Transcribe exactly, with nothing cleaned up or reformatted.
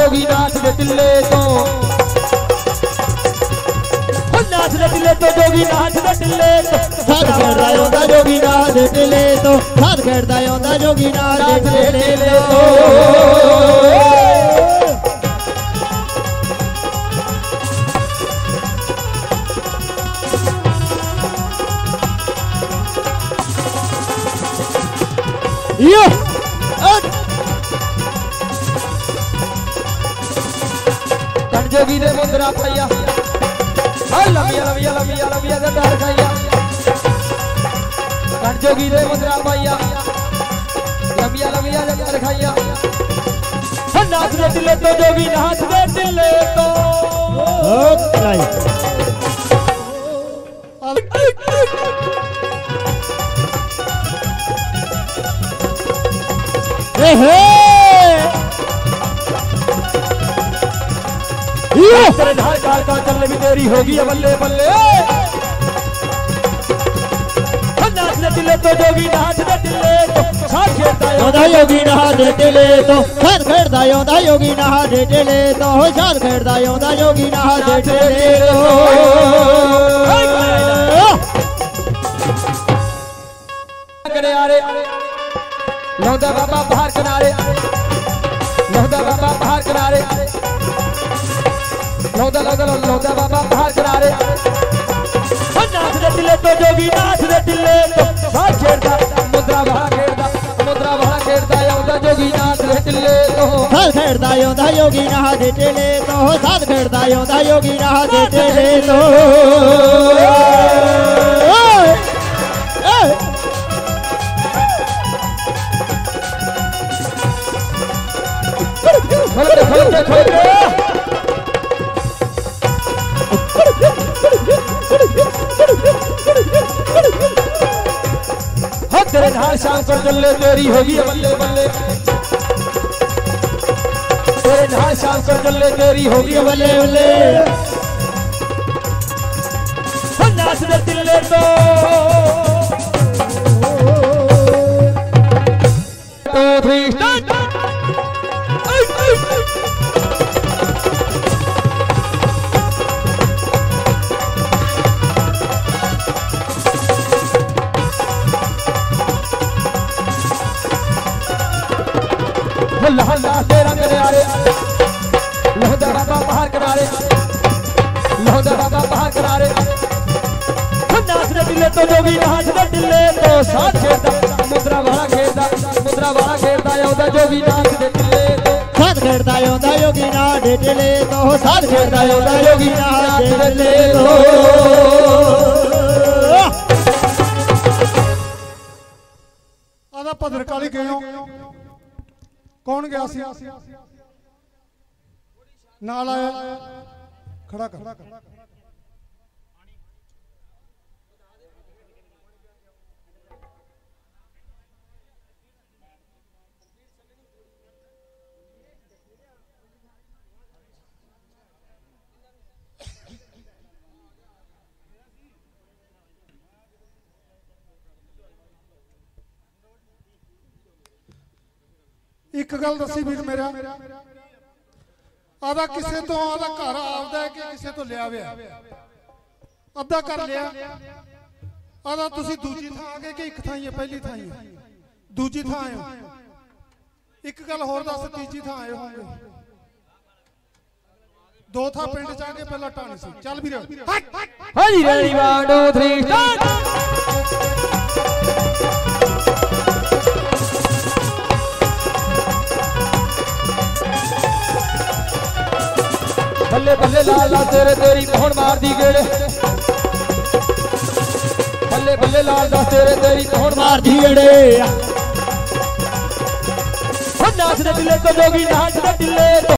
जोगी नाथ दे टिल्ले तो नाथ दे टिल्ले तो जोगी नाथ दे टिल्ले तो साध खेड़दा आंदा जोगी नाथ दे टिल्ले तो साध खेड़दा आंदा जोगी नाथ दे टिल्ले तो यो कण जोगी दे मुंदरा पाइया लमिया लमिया लमिया लमिया दे डर खाइया कण जोगी दे मुंदरा पाइया लमिया लमिया दे डर खाइया नाथ दे टिल्ले तो जोगी नाथ दे टिल्ले तो तेरे धार कार का चलने भी देरी होगी बल्ले बल्ले नाथ दे टिल्ले तो जोगी नाथ दे टिल्ले तो साथ खेड़दा आंदा योगी नाथ दे टिल्ले तो साथ खेड़दा आंदा योगी नाथ दे टिल्ले तो साथ खेड़दा आंदा योगी नाथ दे टिल्ले तो किनारे लौंदा बाबा बाहर किनारे लौंदा बाबा बाहर किनारे लौंदा लौंदा लौंदा बाबा बाहर किनारे नाथ दे टिल्ले तो जोगी नाथ दे टिल्ले तो साथ खेड़दा मुद्रा भरा खेड़दा मुद्रा भरा खेड़दा आंदा जोगी नाथ दे टिल्ले तो साथ खेड़दा आंदा योगी नाथ दे टिल्ले तो साथ खेड़दा आंदा योगी नाथ दे टिल्ले तो खोल खोल खोल तेरे ढाल शाम पर चले तेरी होगी बल्ले बल्ले तेरे ढाल शाम पर चले तेरी होगी बल्ले बल्ले नाच दे टिल्ले तो टू थ्री स्टार्ट लहला से रंग न्यारे लौंदा बाबा बाहर किनारे लौंदा बाबा बाहर किनारे नाथ दे टिल्ले तो जोगी नाथ दे टिल्ले तो साथ खेड़दा मुद्रा भरा खेड़दा मुद्रा भरा खेड़दा आंदा जोगी नाथ दे टिल्ले तो साथ खेड़दा आंदा योगी नाथ दे टिल्ले तो साथ खेड़दा आंदा योगी नाथ दे टिल्ले तो आदा भद्रकाली गए हो कौन गया सी नाल आया खड़ा कर एक गल दसी वीर मेरा आदा किसे तो आदा घर आवदा है कि किसे तो लिया वे अद्धा कर लिया आदा तुसी दूजी थां आ गए कि एक थां ही है पहली थां ही दूजी थां आए हो एक गल होर दस तीजी थां आए होंगे दो थां पिंड च आके पहला टाणी सी चल वीर हां जी ready one two three start बल्ले बल्ले लाला तेरे तेरी कौन मार दी गेड़े बल्ले बल्ले लाला तेरे तेरी कौन मार दी गेड़े नाथ दे टिल्ले तो जोगी नाथ दे टिल्ले तो